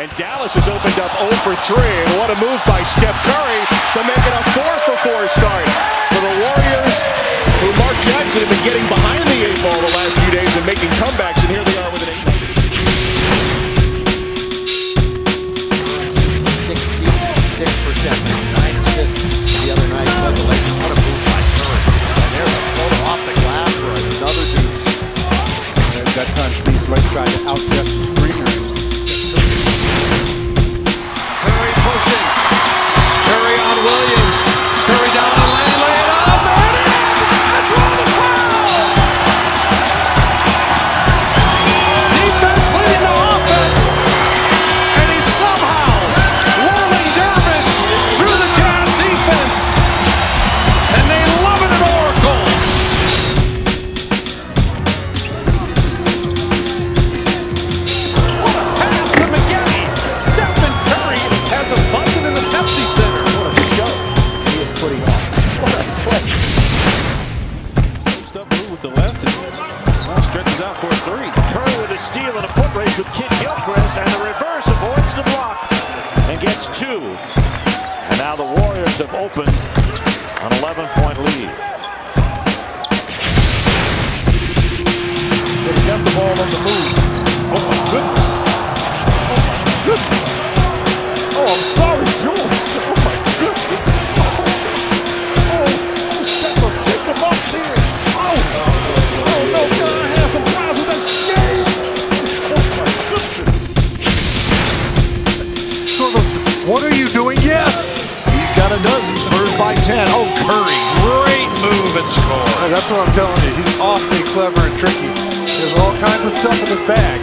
And Dallas has opened up 0 for 3. And what a move by Steph Curry to make it a 4 for 4 start for the Warriors, who Mark Jackson have been getting behind the 8 ball the last few days and making comebacks. And here they are with an 8. 66%, 9 assists the other night. But the Lakers, what a move by Curry. And there's a photo off the glass for another deuce. And at that time, Steve Blake tried to out-jet the screener. Curry pushing. Curry on Williams. Curry down the lane, lay it up, and in! And draw the foul! Defense leading to offense, and he's somehow whirling dervish through the Jazz defense, and they love it at Oracle. What a pass to McGetty! Stephen Curry has a buzzing in the Pepsi Center. What a show he is putting on. What a play. Post up move with the left, and stretches out for a 3. Curry with a steal and a foot race with Kid Gilchrist, and the reverse avoids the block and gets 2. And now the Warriors have opened an 11-point lead. They got the ball on the move. Oh my goodness. Oh my goodness. Oh, I'm sorry, Jules. Oh my goodness. Oh, Steph will shake him up there. Oh no, God has some fries with a shake. Oh my goodness. What are you doing? Yes. He's got a dozen. Spurs by 10. Oh, Curry. Great move and score. That's what I'm telling you. He's awfully clever and tricky. There's all kinds of stuff in his bag.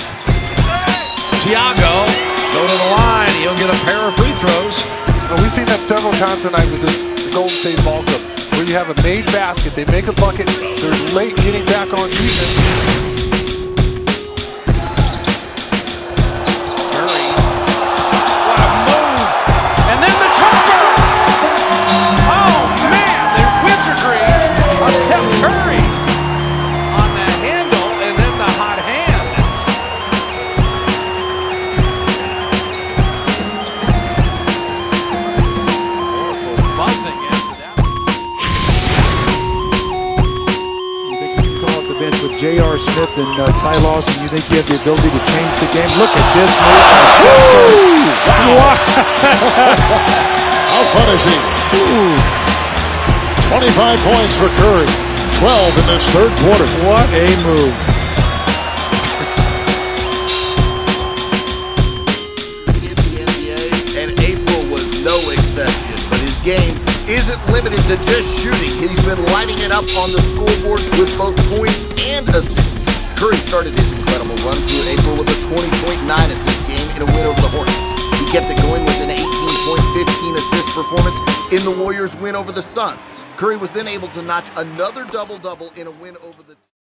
Thiago, go to the line. He'll get a pair of free throws. We've seen that several times tonight with this Golden State ball club, where you have a made basket, they make a bucket, they're late getting back on defense. Curry. What a move! And then the jumper! Oh man, the wizardry of Steph Curry on the handle and then the hot hand. Buzzing after that. You think you can come off the bench with J.R. Smith and Ty Lawson, you think you have the ability to change the game? Look at this move by Steph Curry. Wow. How fun is he? 25 points for Curry. 12 in this third quarter. What a move. In the NBA, and April was no exception. But his game isn't limited to just shooting. He's been lighting it up on the scoreboards with both points and assists. Curry started his incredible run through April with a 20.9 assist game in a win over the Hornets. He kept it going with an 18-point, 15-assist performance in the Warriors' win over the Suns. Curry was then able to notch another double-double in a win over the